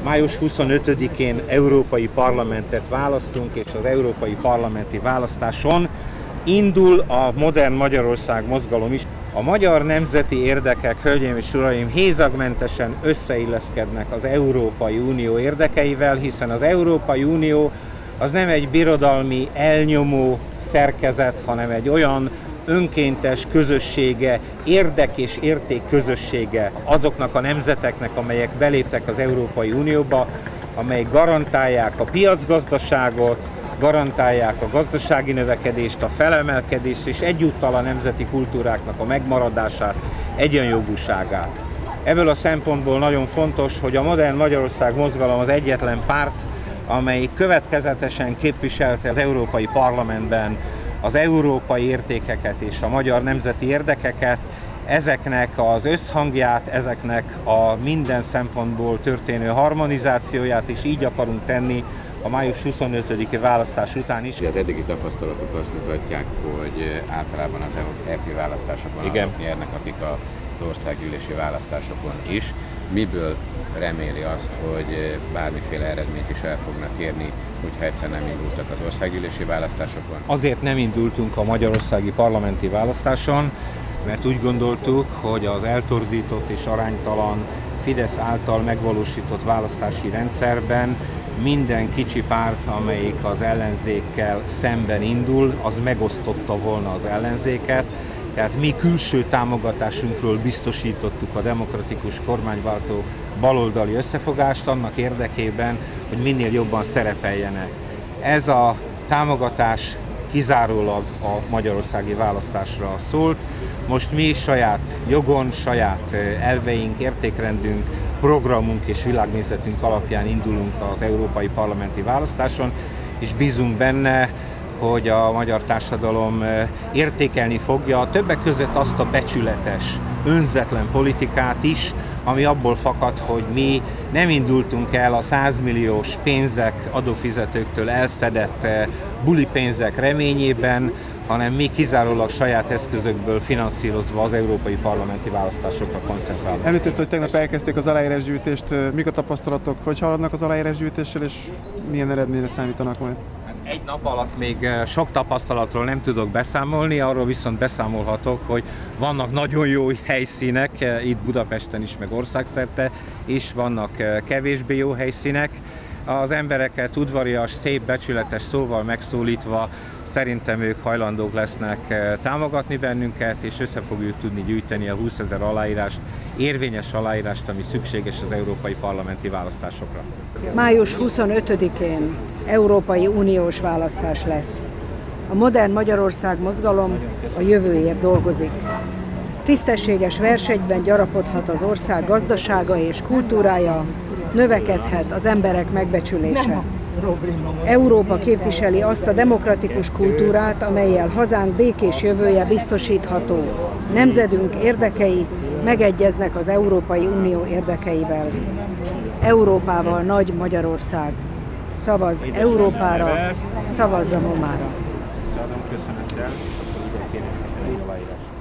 Május 25-én európai parlamentet választunk, és az európai parlamenti választáson indul a Modern Magyarország mozgalom is. A magyar nemzeti érdekek, hölgyeim és uraim, hézagmentesen összeilleszkednek az Európai Unió érdekeivel, hiszen az Európai Unió az nem egy birodalmi elnyomó szerkezet, hanem egy olyan önkéntes közössége, érdek és érték közössége azoknak a nemzeteknek, amelyek beléptek az Európai Unióba, amelyek garantálják a piacgazdaságot, garantálják a gazdasági növekedést, a felemelkedést és egyúttal a nemzeti kultúráknak a megmaradását, egyenjogúságát. Ebből a szempontból nagyon fontos, hogy a Modern Magyarország mozgalom az egyetlen párt, amely következetesen képviselte az Európai Parlamentben az európai értékeket és a magyar nemzeti érdekeket, ezeknek az összhangját, ezeknek a minden szempontból történő harmonizációját is így akarunk tenni a május 25-i választás után is. Az eddigi tapasztalatok azt mutatják, hogy általában az EP választásokon azok nyernek, akik az országgyűlési választásokon is. Miből reméli azt, hogy bármiféle eredményt is el fognak érni, hogyha egyszer nem indultak az országgyűlési választásokon? Azért nem indultunk a magyarországi parlamenti választáson, mert úgy gondoltuk, hogy az eltorzított és aránytalan Fidesz által megvalósított választási rendszerben minden kicsi párt, amelyik az ellenzékkel szemben indul, az megosztotta volna az ellenzéket. Tehát mi külső támogatásunkról biztosítottuk a demokratikus kormányváltó baloldali összefogást annak érdekében, hogy minél jobban szerepeljenek. Ez a támogatás kizárólag a magyarországi választásra szólt. Most mi saját jogon, saját elveink, értékrendünk, programunk és világnézetünk alapján indulunk az európai parlamenti választáson, és bízunk benne, hogy a magyar társadalom értékelni fogja többek között azt a becsületes, önzetlen politikát is, ami abból fakad, hogy mi nem indultunk el a 100 milliós pénzek, adófizetőktől elszedett bulipénzek reményében, hanem mi kizárólag saját eszközökből finanszírozva az európai parlamenti választásokra koncentrálunk. Említett, hogy tegnap elkezdték az aláírásgyűjtést. Mik a tapasztalatok? Hogy haladnak az aláírásgyűjtéssel, és milyen eredményre számítanak majd? Egy nap alatt még sok tapasztalatról nem tudok beszámolni, arról viszont beszámolhatok, hogy vannak nagyon jó helyszínek, itt Budapesten is, meg országszerte is vannak kevésbé jó helyszínek. Az embereket udvarias, szép, becsületes szóval megszólítva szerintem ők hajlandók lesznek támogatni bennünket, és össze fogjuk tudni gyűjteni a 20 000 aláírást, érvényes aláírást, ami szükséges az európai parlamenti választásokra. Május 25-én Európai Uniós választás lesz. A Modern Magyarország mozgalom a jövőért dolgozik. Tisztességes versenyben gyarapodhat az ország gazdasága és kultúrája, növekedhet az emberek megbecsülése. Európa képviseli azt a demokratikus kultúrát, amellyel hazánk békés jövője biztosítható. Nemzedünk érdekei megegyeznek az Európai Unió érdekeivel. Európával nagy Magyarország. Szavaz Európára, szavazza Momára. Köszönettel,